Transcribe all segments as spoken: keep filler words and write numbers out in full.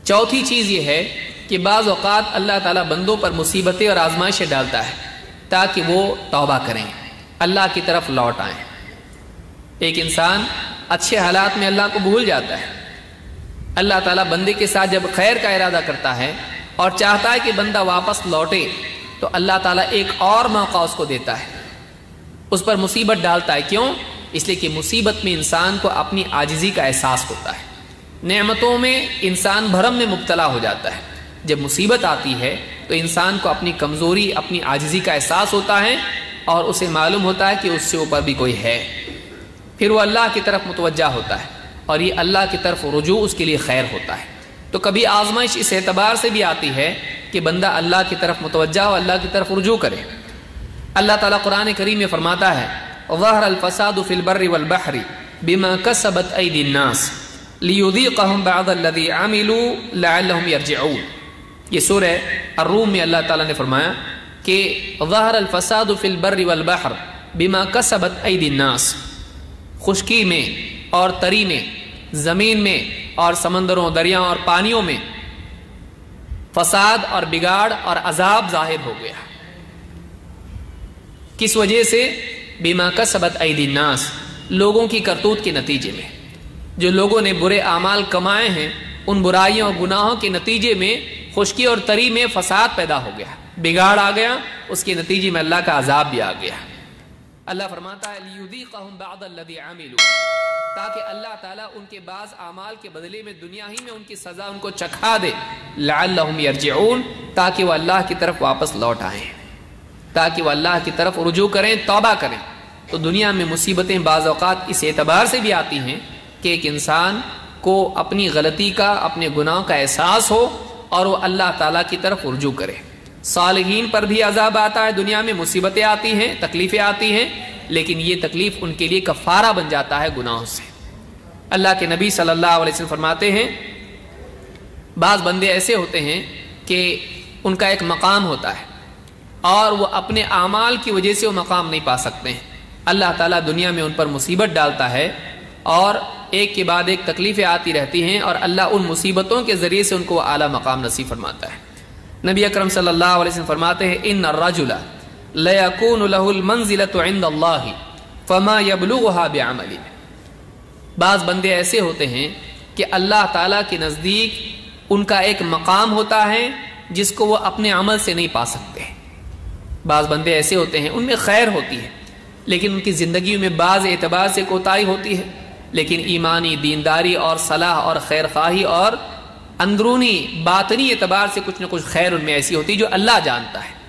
چوتھی چیز یہ ہے کہ بعض اوقات اللہ تعالیٰ بندوں پر مصیبتیں اور آزمائشیں ڈالتا ہے تاکہ وہ توبہ کریں، اللہ کی طرف لوٹ آئیں۔ ایک انسان اچھے حالات میں اللہ کو بھول جاتا ہے، اللہ تعالیٰ بندے کے ساتھ جب خیر کا ارادہ کرتا ہے اور چاہتا ہے کہ بندہ واپس لوٹے تو اللہ تعالیٰ ایک اور موقع اس کو دیتا ہے، اس پر مصیبت ڈالتا ہے۔ کیوں؟ اس لیے کہ مصیبت میں انسان کو اپنی عاجزی کا احساس ہوتا ہے۔ نعمتوں میں انسان بھرم میں مبتلا ہو جاتا ہے، جب مصیبت آتی ہے تو انسان کو اپنی کمزوری، اپنی عاجزی کا احساس ہوتا ہے اور اسے معلوم ہوتا ہے کہ اس سے اوپر بھی کوئی ہے، پھر وہ اللہ کی طرف متوجہ ہوتا ہے اور یہ اللہ کی طرف رجوع اس کے لیے خیر ہوتا ہے۔ تو کبھی آزمائش اس اعتبار سے بھی آتی ہے کہ بندہ اللہ کی طرف متوجہ ہو، اللہ کی طرف رجوع کرے۔ اللہ تعالیٰ قرآن کریم میں فرماتا ہے ظہر الفساد فی البر والبحر بما کسبت ایدی الناس لیذیقہم بعض الذی عملوا لعلہم یرجعون۔ یہ سورہ الروم میں اللہ تعالیٰ نے فرمایا کہ ظہر الفساد فی البر والبحر بما کسبت ایدی الناس، خشکی میں اور تری میں، زمین میں اور سمندروں، دریاؤں اور پانیوں میں فساد اور بگاڑ اور عذاب ظاہر ہو گیا۔ کس وجہ سے؟ بما کسبت ایدی الناس، لوگوں کی کرتوت کے نتیجے میں۔ جو لوگوں نے برے اعمال کمائے ہیں ان برائیوں اور گناہوں کے نتیجے میں خشکی اور تری میں فساد پیدا ہو گیا، بگاڑ آ گیا، اس کے نتیجے میں اللہ کا عذاب بھی آ گیا۔ اللہ فرماتا ہے لیذیقہم بعض الذی عملوا، تاکہ اللہ تعالیٰ ان کے بعض اعمال کے بدلے میں دنیا ہی میں ان کی سزا ان کو چکھا دے، لعلہم یرجعون، تاکہ وہ اللہ کی طرف واپس لوٹ آئیں، تاکہ وہ اللہ کی طرف رجوع کریں، توبہ کریں۔ تو دنیا میں مصیبتیں بعض اوقات اس اعتبار سے بھی آتی ہیں کہ ایک انسان کو اپنی غلطی کا، اپنے گناہوں کا احساس ہو اور وہ اللہ تعالیٰ کی طرف رجوع کرے۔ صالحین پر بھی عذاب آتا ہے، دنیا میں مصیبتیں آتی ہیں، تکلیفیں آتی ہیں، لیکن یہ تکلیف ان کے لیے کفارہ بن جاتا ہے گناہوں سے۔ اللہ کے نبی صلی اللہ علیہ وسلم فرماتے ہیں بعض بندے ایسے ہوتے ہیں کہ ان کا ایک مقام ہوتا ہے اور وہ اپنے اعمال کی وجہ سے وہ مقام نہیں پا سکتے ہیں، اللہ تعالیٰ دنیا میں ان پر مصیبت ڈالتا ہے اور ایک کے بعد ایک تکلیفیں آتی رہتی ہیں اور اللہ ان مصیبتوں کے ذریعے سے ان کو اعلیٰ مقام نصیب فرماتا ہے۔ نبی اکرم صلی اللہ علیہ وسلم فرماتے ہیں ان الرجل لیکون له المنزلة عند اللہ فما یبلغها بعمله، بعض بندے ایسے ہوتے ہیں کہ اللہ تعالیٰ کے نزدیک ان کا ایک مقام ہوتا ہے جس کو وہ اپنے عمل سے نہیں پا سکتے۔ بعض بندے ایسے ہوتے ہیں ان میں خیر ہوتی ہے لیکن ان کی زندگیوں میں بعض اعتبار سے کوتاہی ہوتی ہے، لیکن ایمانی دینداری اور صلاح اور خیر خواہی اور اندرونی باطنی اعتبار سے کچھ نہ کچھ خیر ان میں ایسی ہوتی جو اللہ جانتا ہے،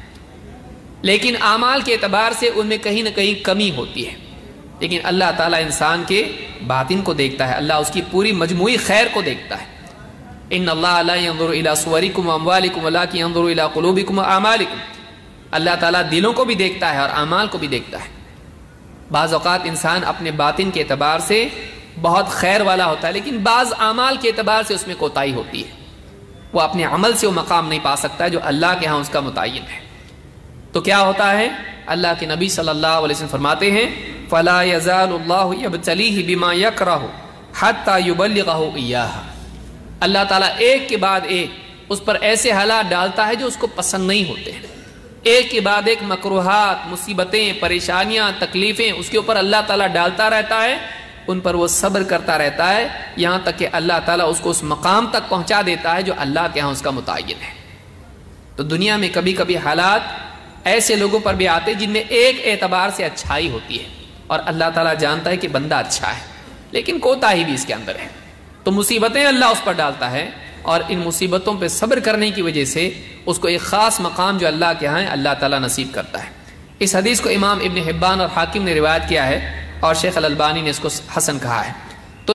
لیکن اعمال کے اعتبار سے ان میں کہیں نہ کہیں کمی ہوتی ہے۔ لیکن اللہ تعالیٰ انسان کے باطن کو دیکھتا ہے، اللہ اس کی پوری مجموعی خیر کو دیکھتا ہے۔ ان اللہ لا ينظر الى صورکم واموالکم ولکن ينظر الى قلوبکم واعمالکم، اللہ تعالیٰ دلوں کو بھی دیکھتا ہے اور اعمال کو بھی دیکھتا ہے۔ بعض اوقات انسان اپنے باطن کے اعتبار سے بہت خیر والا ہوتا ہے لیکن بعض اعمال کے اعتبار سے اس میں کوتاہی ہوتی ہے، وہ اپنے عمل سے وہ مقام نہیں پا سکتا ہے جو اللہ کے ہاں اس کا متعین ہے۔ تو کیا ہوتا ہے؟ اللہ کے نبی صلی اللہ علیہ وسلم فرماتے ہیں فَلَا يَزَالُ اللَّهُ يَبْتَلِيهِ بِمَا يَكْرَهُ حَتَّى يُبَلِّغَهُ إِيَّاهَا، اللہ تعالیٰ ایک کے بعد ایک اس پر ایسے حالات ڈالتا ہے جو اس کو پسند نہیں ہوتے ہیں، ایک کے بعد ایک مکروہات، مصیبتیں، پریشانیاں، تکلیفیں اس کے اوپر اللہ تعالیٰ ڈالتا رہتا ہے، ان پر وہ صبر کرتا رہتا ہے یہاں تک کہ اللہ تعالیٰ اس کو اس مقام تک پہنچا دیتا ہے جو اللہ کے ہاں اس کا متعین ہے۔ تو دنیا میں کبھی کبھی حالات ایسے لوگوں پر بھی آتے جن میں ایک اعتبار سے اچھائی ہوتی ہے اور اللہ تعالیٰ جانتا ہے کہ بندہ اچھا ہے لیکن کوتاہی بھی اس کے اندر ہے، تو مصیبتیں اللہ اس پر ڈالتا ہے اور ان مصیبتوں پہ صبر کرنے کی وجہ سے اس کو ایک خاص مقام جو اللہ کے ہاں اللہ تعالیٰ نصیب کرتا ہے۔ اس حدیث کو امام ابن حبان اور حاکم نے روایت کیا ہے اور شیخ الالبانی نے اس کو حسن کہا ہے۔